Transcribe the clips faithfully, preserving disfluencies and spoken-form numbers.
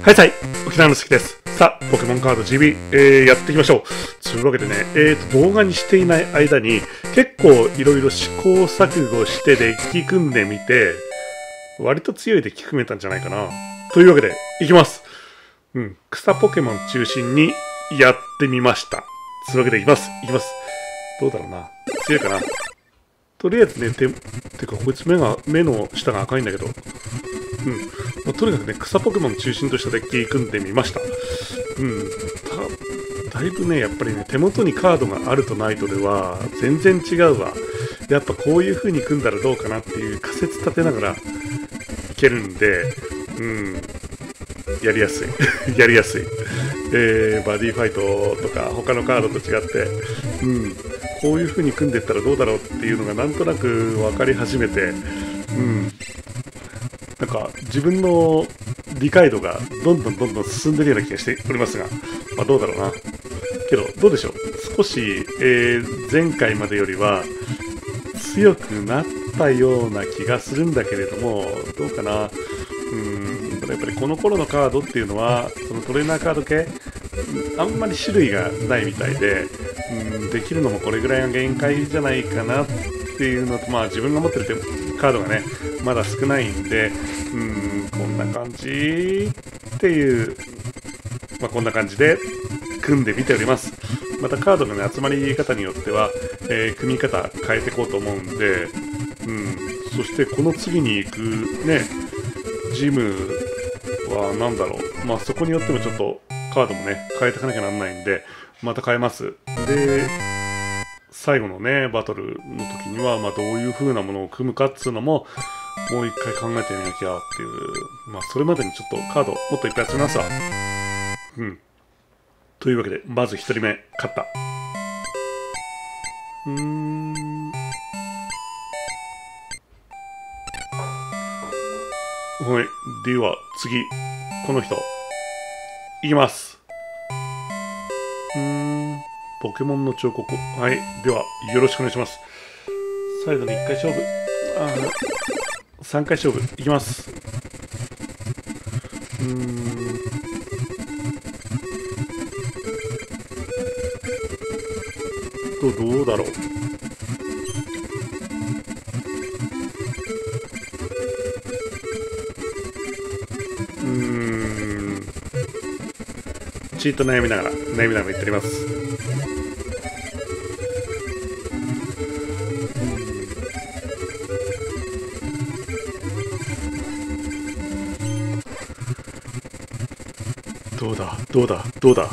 はいはい、沖縄の関です。さあ、ポケモンカード ジービー、えー、やっていきましょう。というわけでね、えーと、動画にしていない間に、結構いろいろ試行錯誤してデッキ組んでみて、割と強いデッキ組めたんじゃないかな。というわけで、いきます。うん、草ポケモン中心にやってみました。というわけで、いきます。いきます。どうだろうな。強いかな。とりあえずね、て、てか、こいつ目が、目の下が赤いんだけど、うん。まあ、とにかくね、草ポケモン中心としたデッキ組んでみました。うん。だ、だいぶね、やっぱりね、手元にカードがあるとないとでは、全然違うわ。やっぱこういう風に組んだらどうかなっていう仮説立てながらいけるんで、うん。やりやすい。やりやすい。えー、バディファイトとか他のカードと違って、うん。こういう風に組んでいったらどうだろうっていうのがなんとなく分かり始めて、うん。なんか自分の理解度がどんどんどんどん進んでるような気がしておりますが、まあどうだろうな。けど、どうでしょう。少し、えー、前回までよりは強くなったような気がするんだけれども、どうかな。うん、やっぱりこの頃のカードっていうのは、そのトレーナーカード系、あんまり種類がないみたいで、うん、できるのもこれぐらいが限界じゃないかなっていうのと、まあ自分が持ってるカードがね、まだ少ないんで、うん、こんな感じっていう、まあこんな感じで組んでみております。またカードのね、集まり方によっては、えー、組み方変えていこうと思うんで、うん、そしてこの次に行くね、ジムは何だろう。まあそこによってもちょっとカードもね、変えていかなきゃなんないんで、また変えます。で、最後のね、バトルの時には、まあどういう風なものを組むかっつうのも、もう一回考えてみなきゃっていう、まあそれまでにちょっとカードもっといっぱい集めますわ。うん。というわけで、まず一人目、勝った。うーん。はい。では、次。この人。いきます。うーん。ポケモンの彫刻。はい。では、よろしくお願いします。最後にいっかい勝負。ああ。さんかい勝負。いきます。うーん。どう、どうだろう。うーん。ちーっと悩みながら、悩みながら言っております。どうだ、どうだ、どうだ。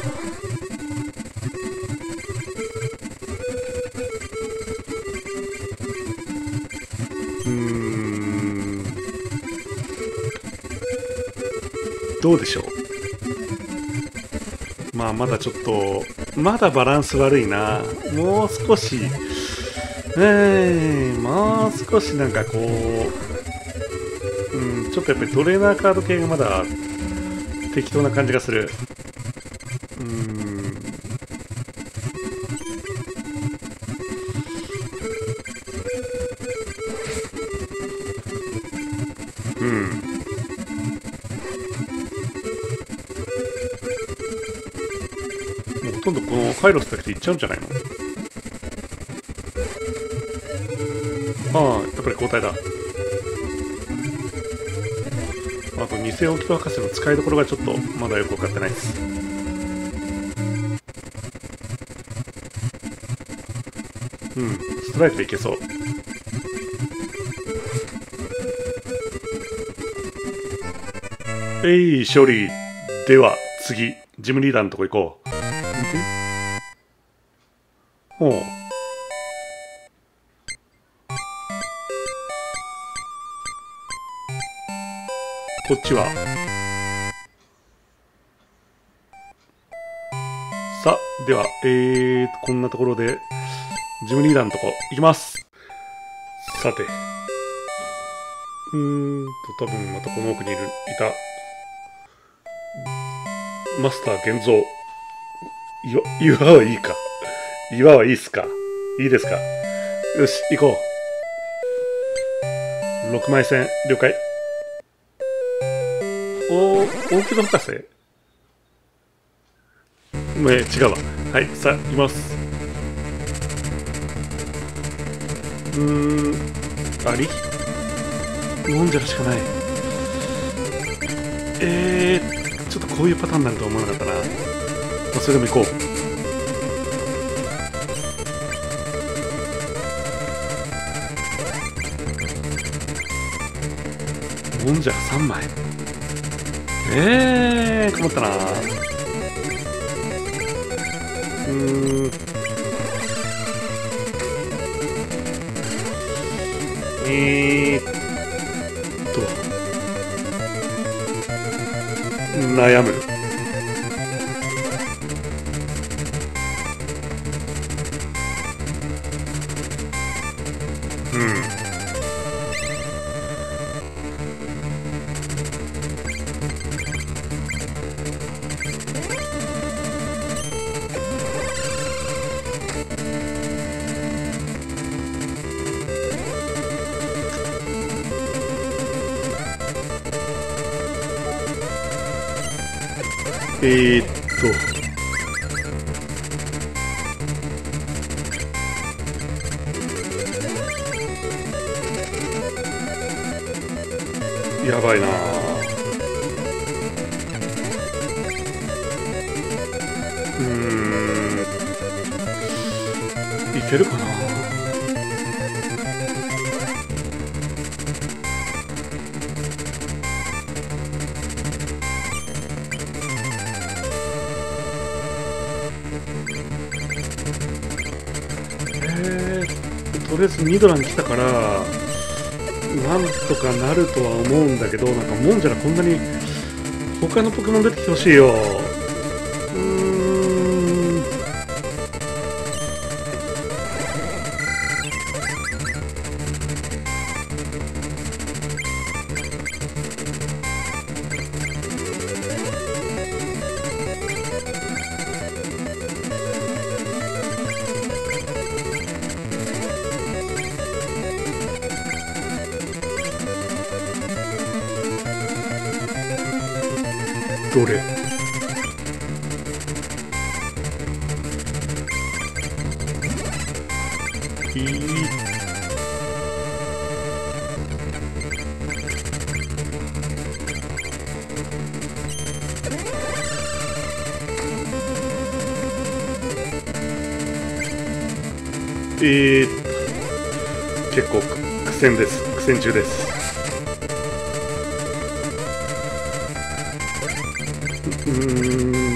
うーん。どうでしょう。まあまだちょっと、まだバランス悪いな。もう少し、えー、もう少しなんかこう、うん、ちょっとやっぱりトレーナーカード系がまだ適当な感じがする。うーん。うん。もうほとんどこのカイロスだけでいっちゃうんじゃないの？ああ、やっぱり交代だ。あと、偽オキト博士の使いどころがちょっとまだよく分かってないです。うん、ストライクでいけそう。えい、勝利。では、次、ジムリーダーのとこ行こう。ほう。こっちは。さあ、では、えーと、こんなところで、ジムリーダーのとこ行きます。さて。うーんと、多分またこの奥にいる、いた。マスター現像。岩、岩はいいか。岩はいいっすか。いいですか。よし、行こう。ろくまい戦、了解。 お大木戸博士、もう違うわ。はい、さあ、いきます。うーん、ありもんじゃらしかない。えー、ちょっとこういうパターンになるとは思わなかったな。まあ、それでも行こう。もんじゃらさんまい。えー、困ったな。うーん。えーっと、悩む。うん。えーっと、やばいな。うーん、いけるかな。えー、とりあえずニドラに来たからなんとかなるとは思うんだけど、なんかもんじゃらこんなに他のポケモン出てきてほしいよ。うーん、どれ。いい。えー、結構苦戦です。苦戦中です。うーん、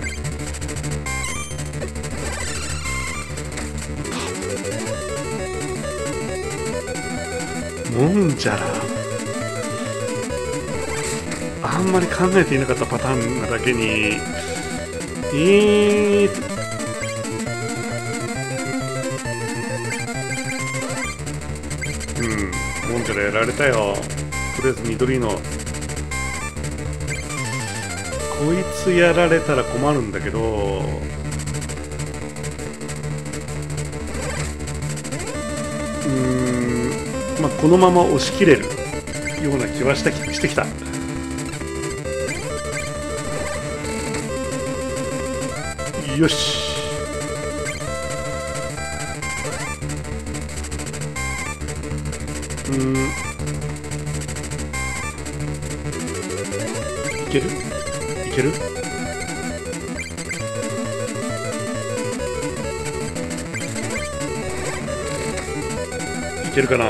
もんじゃらあんまり考えていなかったパターンなだけに、えーと、うん、もんじゃらやられたよ。とりあえず緑のこいつやられたら困るんだけど、うーん、まあこのまま押し切れるような気はしたしてきた。よし。うーん、いけるいける。いけるかな。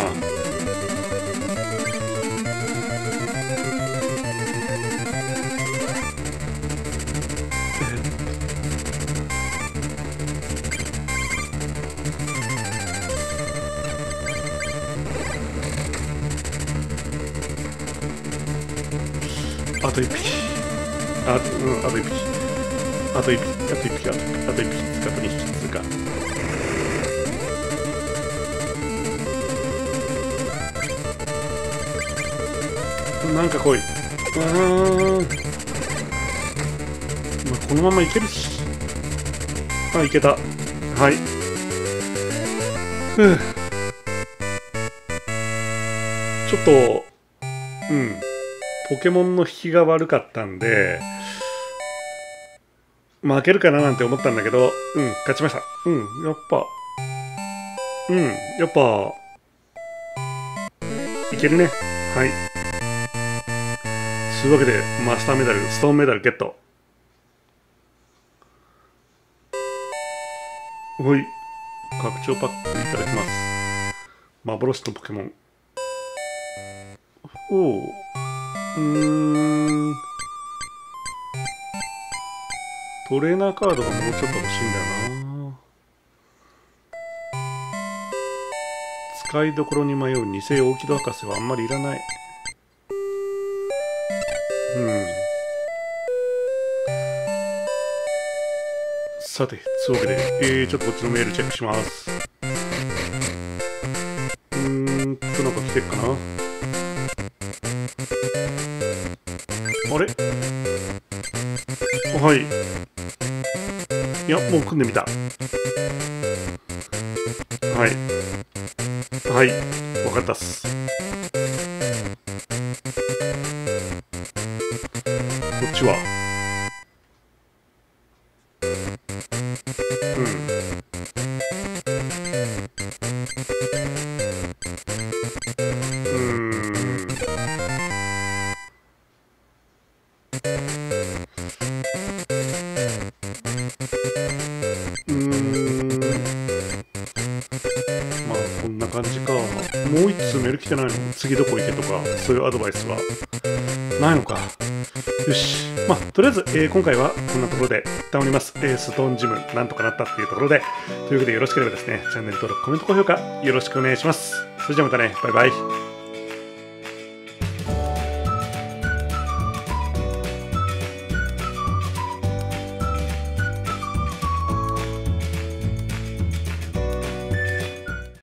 あと一匹。あ、うん、あと一匹。あと一匹、あと一匹、あとあと一匹つか、あと二匹つか。なんか来い。あー、まあ、このままいけるし。あ、いけた。はい。ふう。ちょっと、うん。 ポケモンの引きが悪かったんで、負けるかななんて思ったんだけど、うん、勝ちました。うん、やっぱ、うん、やっぱ、いけるね。はい。というわけで、マスターメダル、ストーンメダルゲット。ほい。拡張パックいただきます。幻のポケモン。おお。うーん。トレーナーカードがもうちょっと欲しいんだよな。使いどころに迷う偽大木戸博士はあんまりいらない。うん。さて、つうわけで、えー、ちょっとこっちのメールチェックします。うーんと、なんか来てるかな。あれはい。いや、もう組んでみた。はい。はい。わかったっす。こっちはうん。うーん。うーん。まあ、こんな感じか。もう一通メール来てないの？次どこ行けとか、そういうアドバイスはないのか。よし。まあ、とりあえず、えー、今回はこんなところで一旦おります。えー、ストーンジム、なんとかなったっていうところで、というわけでよろしければですね、チャンネル登録、コメント、高評価、よろしくお願いします。それじゃあまたね、バイバイ。